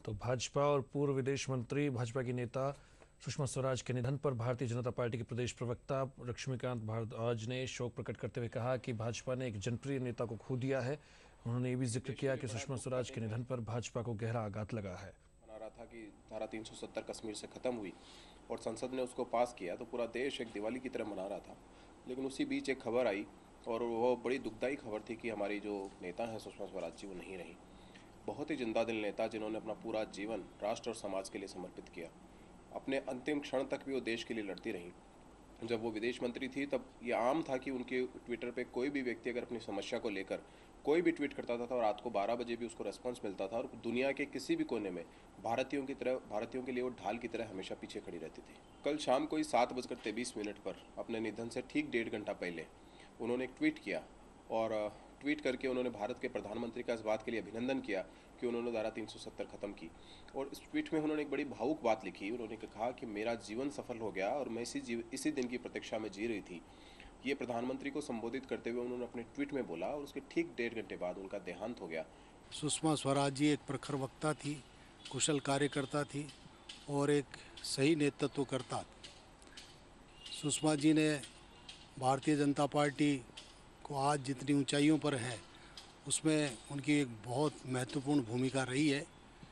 तो भाजपा और पूर्व विदेश मंत्री भाजपा की नेता सुषमा स्वराज के निधन पर भारतीय जनता पार्टी के प्रदेश प्रवक्ता लक्ष्मीकांत भारद्वाज ने शोक प्रकट करते हुए कहा कि भाजपा ने एक जनप्रिय नेता को खो दिया है। उन्होंने ये भी जिक्र किया कि सुषमा स्वराज के निधन पर भाजपा को गहरा आघात लगा है। मना रहा था कि धारा 370 कश्मीर से खत्म हुई और संसद ने उसको पास किया तो पूरा देश एक दिवाली की तरह मना रहा था। लेकिन उसी बीच एक खबर आई और वो बड़ी दुखदाई खबर थी कि हमारी जो नेता हैं सुषमा स्वराज जी वो नहीं रही। बहुत ही जिंदा दिल नेता जिन्होंने अपना पूरा जीवन राष्ट्र और समाज के लिए समर्पित किया। अपने अंतिम क्षण तक भी वो देश के लिए लड़ती रहीं। जब वो विदेश मंत्री थी तब ये आम था कि उनके ट्विटर पे कोई भी व्यक्ति अगर अपनी समस्या को लेकर कोई भी ट्वीट करता था तो रात को 12 बजे भी उसको रेस्पॉन्स मिलता था और दुनिया के किसी भी कोने में भारतीयों के लिए वो ढाल की तरह हमेशा पीछे खड़ी रहती थी। कल शाम को ही 7:23 पर अपने निधन से ठीक 1.5 घंटा पहले उन्होंने एक ट्वीट किया और ट्वीट करके उन्होंने भारत के प्रधानमंत्री का इस बात के लिए अभिनंदन किया कि उन्होंने धारा 370 खत्म की। और इस ट्वीट में उन्होंने एक बड़ी भावुक बात लिखी। उन्होंने कहा कि मेरा जीवन सफल हो गया और मैं इसी दिन की प्रतीक्षा में जी रही थी। ये प्रधानमंत्री को संबोधित करते हुए उन्होंने अपने ट्वीट में बोला और उसके ठीक 1.5 घंटे बाद उनका देहांत हो गया। सुषमा स्वराज जी एक प्रखर वक्ता थी, कुशल कार्यकर्ता थी और एक सही नेतृत्वकर्ता थी। सुषमा जी ने भारतीय जनता पार्टी को आज जितनी ऊंचाइयों पर है उसमें उनकी एक बहुत महत्वपूर्ण भूमिका रही है।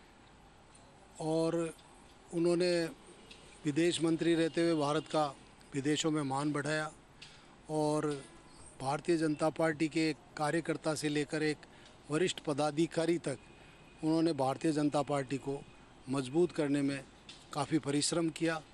और उन्होंने विदेश मंत्री रहते हुए भारत का विदेशों में मान बढ़ाया और भारतीय जनता पार्टी के एक कार्यकर्ता से लेकर एक वरिष्ठ पदाधिकारी तक उन्होंने भारतीय जनता पार्टी को मजबूत करने में काफ़ी परिश्रम किया।